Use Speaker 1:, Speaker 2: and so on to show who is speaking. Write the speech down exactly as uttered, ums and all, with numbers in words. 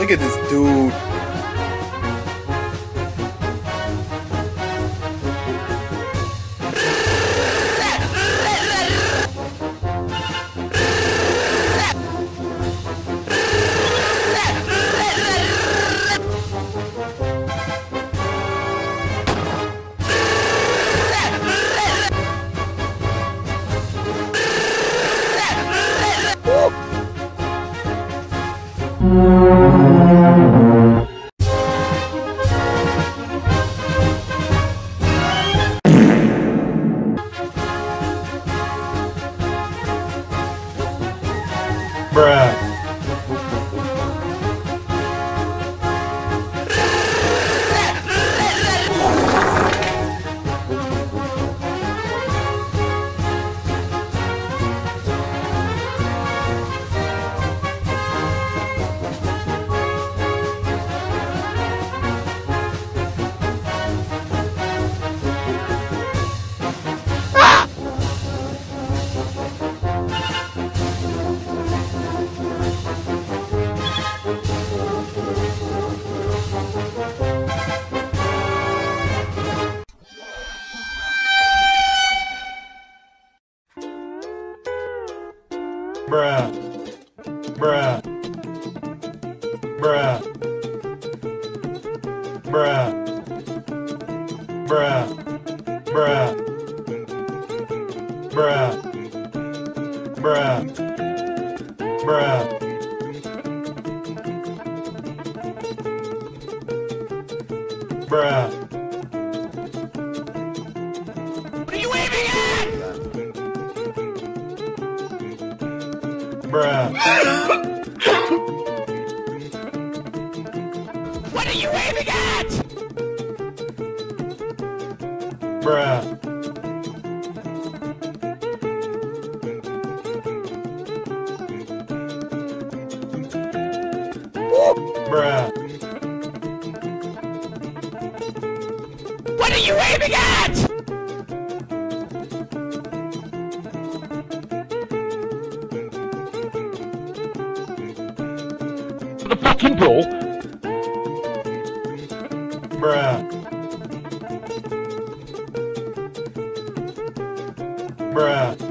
Speaker 1: Look at this dude.
Speaker 2: Bruh. Bruh. Bruh. Bruh. Bruh. Bruh. Bruh. Bruh. Bruh. Bruh. Bruh.
Speaker 3: What are you aiming at?
Speaker 2: Bruh.
Speaker 3: What are you aiming at?
Speaker 2: Bruh. Bruh.
Speaker 3: What are you aiming at? The fucking door.
Speaker 2: Bruh. Bruh.